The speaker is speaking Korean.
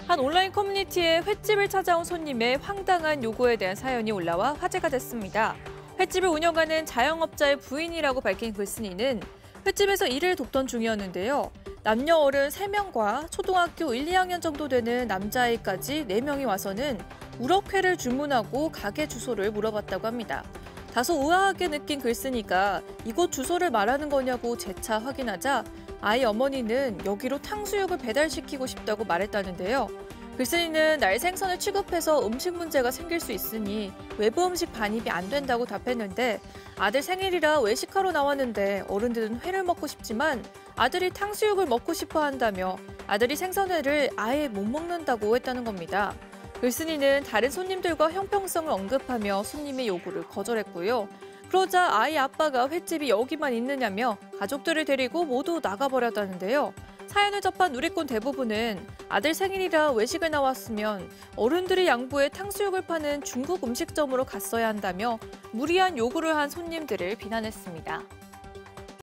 한 온라인 커뮤니티에 횟집을 찾아온 손님의 황당한 요구에 대한 사연이 올라와 화제가 됐습니다. 횟집을 운영하는 자영업자의 부인이라고 밝힌 글쓴이는 횟집에서 일을 돕던 중이었는데요. 남녀 어른 3명과 초등학교 1, 2학년 정도 되는 남자아이까지 4명이 와서는 우럭회를 주문하고 가게 주소를 물어봤다고 합니다. 다소 의아하게 느낀 글쓴이가 이곳 주소를 말하는 거냐고 재차 확인하자 아이 어머니는 여기로 탕수육을 배달시키고 싶다고 말했다는데요. 글쓴이는 날 생선을 취급해서 음식 문제가 생길 수 있으니 외부 음식 반입이 안 된다고 답했는데 아들 생일이라 외식하러 나왔는데 어른들은 회를 먹고 싶지만 아들이 탕수육을 먹고 싶어 한다며 아들이 생선회를 아예 못 먹는다고 했다는 겁니다. 글쓴이는 다른 손님들과 형평성을 언급하며 손님의 요구를 거절했고요. 그러자 아이 아빠가 횟집이 여기만 있느냐며 가족들을 데리고 모두 나가버렸다는데요. 사연을 접한 누리꾼 대부분은 아들 생일이라 외식을 나왔으면 어른들이 양보해 탕수육을 파는 중국 음식점으로 갔어야 한다며 무리한 요구를 한 손님들을 비난했습니다.